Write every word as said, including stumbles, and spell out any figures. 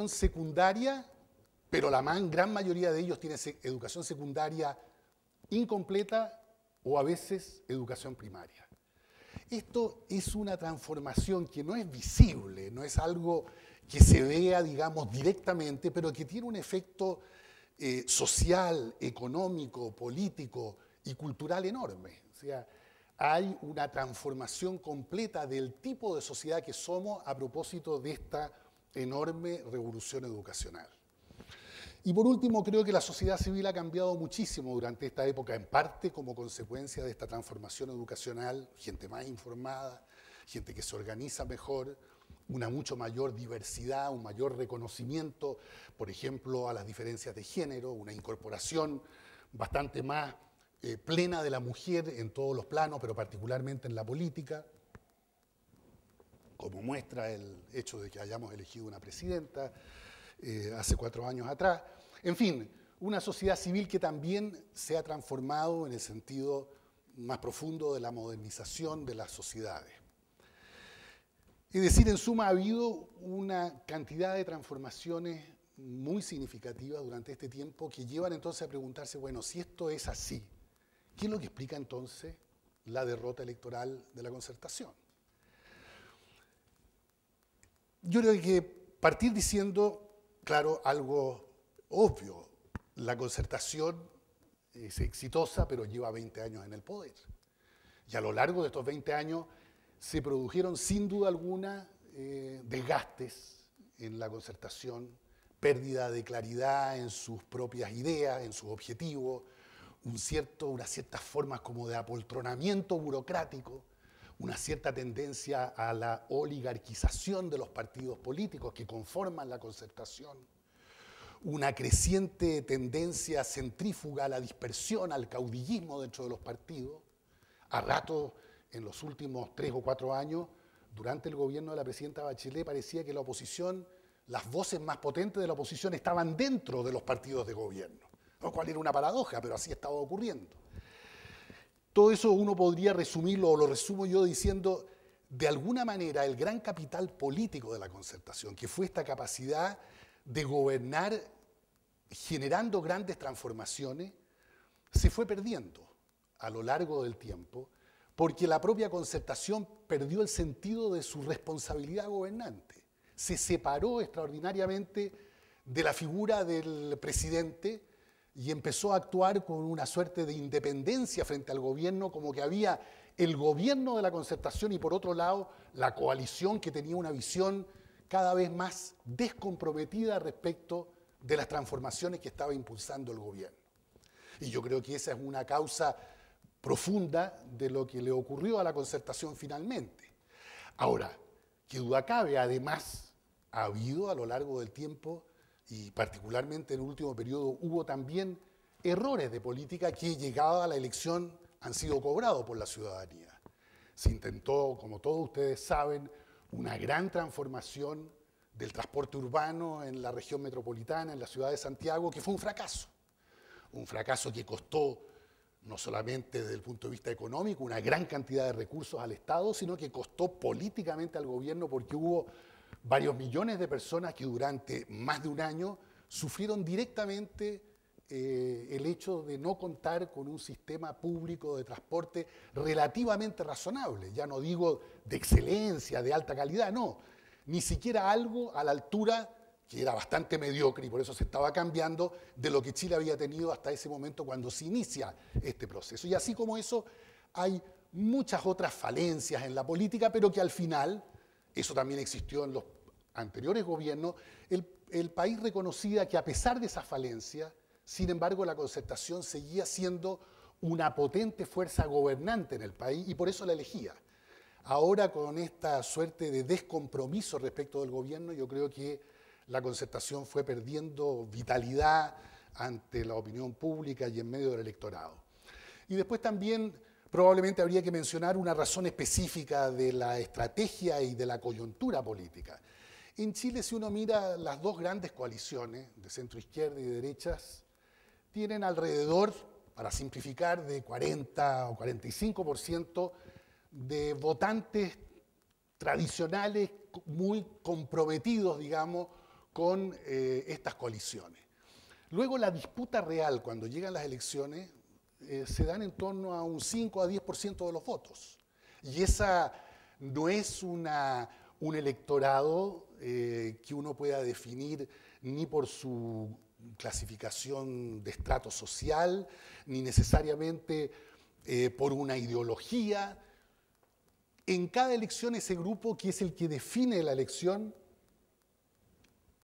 educación secundaria, pero la man, gran mayoría de ellos tiene se, educación secundaria incompleta o a veces educación primaria. Esto es una transformación que no es visible, no es algo que se vea, digamos, directamente, pero que tiene un efecto eh, social, económico, político y cultural enorme. O sea, hay una transformación completa del tipo de sociedad que somos a propósito de esta enorme revolución educacional. Y por último, creo que la sociedad civil ha cambiado muchísimo durante esta época, en parte como consecuencia de esta transformación educacional, gente más informada, gente que se organiza mejor, una mucho mayor diversidad, un mayor reconocimiento, por ejemplo, a las diferencias de género, una incorporación bastante más eh, plena de la mujer en todos los planos, pero particularmente en la política, como muestra el hecho de que hayamos elegido una presidenta eh, hace cuatro años atrás. En fin, una sociedad civil que también se ha transformado en el sentido más profundo de la modernización de las sociedades. Es decir, en suma, ha habido una cantidad de transformaciones muy significativas durante este tiempo que llevan entonces a preguntarse, bueno, si esto es así, ¿qué es lo que explica entonces la derrota electoral de la Concertación? Yo creo que partir diciendo, claro, algo obvio, la Concertación es exitosa, pero lleva veinte años en el poder. Y a lo largo de estos veinte años se produjeron sin duda alguna eh, desgastes en la Concertación, pérdida de claridad en sus propias ideas, en sus objetivos, un cierto, unas ciertas formas como de apoltronamiento burocrático, una cierta tendencia a la oligarquización de los partidos políticos que conforman la Concertación, una creciente tendencia centrífuga a la dispersión, al caudillismo dentro de los partidos. A ratos, en los últimos tres o cuatro años, durante el gobierno de la presidenta Bachelet, parecía que la oposición, las voces más potentes de la oposición estaban dentro de los partidos de gobierno, lo cual era una paradoja, pero así estaba ocurriendo. Todo eso uno podría resumirlo, o lo resumo yo diciendo, de alguna manera el gran capital político de la Concertación, que fue esta capacidad de gobernar generando grandes transformaciones, se fue perdiendo a lo largo del tiempo, porque la propia Concertación perdió el sentido de su responsabilidad gobernante. Se separó extraordinariamente de la figura del presidente y empezó a actuar con una suerte de independencia frente al gobierno, como que había el gobierno de la Concertación y por otro lado la coalición que tenía una visión cada vez más descomprometida respecto de las transformaciones que estaba impulsando el gobierno. Y yo creo que esa es una causa profunda de lo que le ocurrió a la Concertación finalmente. Ahora, qué duda cabe, además, ha habido a lo largo del tiempo, y particularmente en el último periodo, hubo también errores de política que, llegada a la elección, han sido cobrados por la ciudadanía. Se intentó, como todos ustedes saben, una gran transformación del transporte urbano en la región metropolitana, en la ciudad de Santiago, que fue un fracaso. Un fracaso que costó, no solamente desde el punto de vista económico, una gran cantidad de recursos al Estado, sino que costó políticamente al gobierno porque hubo varios millones de personas que durante más de un año sufrieron directamente eh, el hecho de no contar con un sistema público de transporte relativamente razonable. Ya no digo de excelencia, de alta calidad, no. Ni siquiera algo a la altura, que era bastante mediocre y por eso se estaba cambiando, de lo que Chile había tenido hasta ese momento cuando se inicia este proceso. Y así como eso, hay muchas otras falencias en la política, pero que al final, eso también existió en los anteriores gobiernos, el, el país reconocía que a pesar de esas falencias, sin embargo la Concertación seguía siendo una potente fuerza gobernante en el país y por eso la elegía. Ahora, con esta suerte de descompromiso respecto del gobierno, yo creo que la Concertación fue perdiendo vitalidad ante la opinión pública y en medio del electorado. Y después también probablemente habría que mencionar una razón específica de la estrategia y de la coyuntura política. En Chile, si uno mira las dos grandes coaliciones de centro izquierda y de derechas, tienen alrededor, para simplificar, de cuarenta o cuarenta y cinco por ciento de votantes tradicionales muy comprometidos, digamos, con eh, estas coaliciones. Luego la disputa real, cuando llegan las elecciones, eh, se dan en torno a un cinco a diez por ciento de los votos. Y esa no es una, un electorado eh, que uno pueda definir ni por su clasificación de estrato social, ni necesariamente eh, por una ideología. En cada elección ese grupo que es el que define la elección